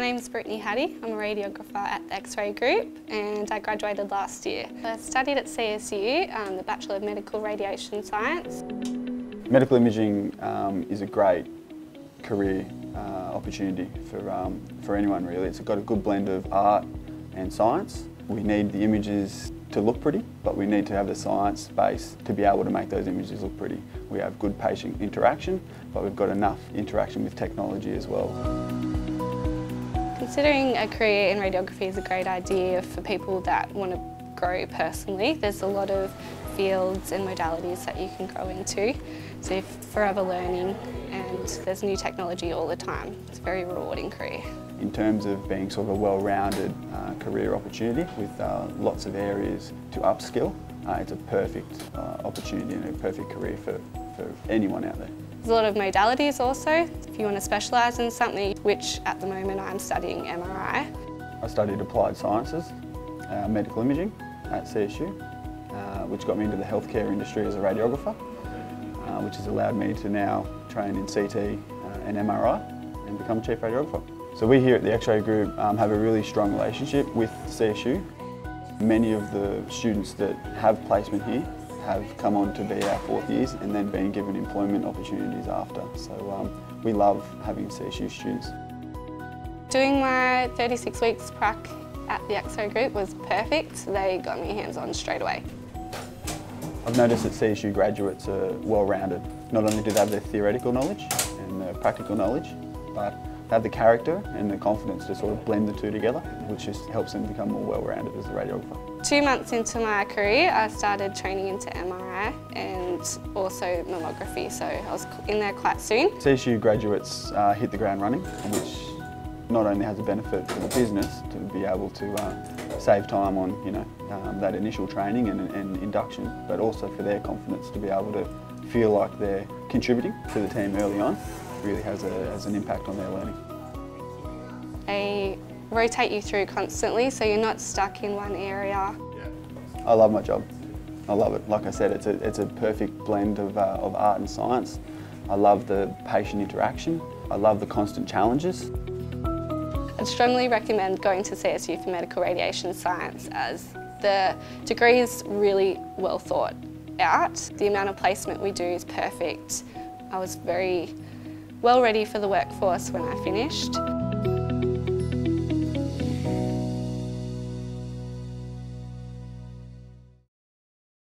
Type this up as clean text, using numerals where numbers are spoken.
name's Brittany. I'm a radiographer at the X-ray group and I graduated last year. I studied at CSU, the Bachelor of Medical Radiation Science. Medical imaging is a great career opportunity for anyone really. It's got a good blend of art and science. We need the images to look pretty, but we need to have the science base to be able to make those images look pretty. We have good patient interaction, but we've got enough interaction with technology as well. Considering a career in radiography is a great idea for people that want to grow personally. There's a lot of fields and modalities that you can grow into, so you're forever learning and there's new technology all the time. It's a very rewarding career. In terms of being sort of a well-rounded career opportunity with lots of areas to upskill, it's a perfect opportunity and a perfect career for anyone out there. There's a lot of modalities also, if you want to specialise in something, which at the moment I'm studying MRI. I studied applied sciences, medical imaging at CSU, which got me into the healthcare industry as a radiographer, which has allowed me to now train in CT and MRI and become chief radiographer. So we here at the X-ray group have a really strong relationship with CSU. Many of the students that have placement here have come on to be our fourth years and then been given employment opportunities after. So we love having CSU students. Doing my 36 weeks prac at the X-ray group was perfect. They got me hands-on straight away. I've noticed that CSU graduates are well-rounded. Not only do they have their theoretical knowledge and their practical knowledge, but they have the character and the confidence to sort of blend the two together, which just helps them become more well-rounded as a radiographer. 2 months into my career, I started training into MRI and also mammography, so I was in there quite soon. CSU graduates hit the ground running, which not only has a benefit for the business to be able to save time on that initial training and induction, but also for their confidence to be able to feel like they're contributing to the team early on. Really has an impact on their learning. They rotate you through constantly, so you're not stuck in one area. I love my job. I love it. Like I said, it's a perfect blend of art and science. I love the patient interaction. I love the constant challenges. I'd strongly recommend going to CSU for Medical Radiation Science as the degree is really well thought out. The amount of placement we do is perfect. I was very well ready for the workforce when I finished.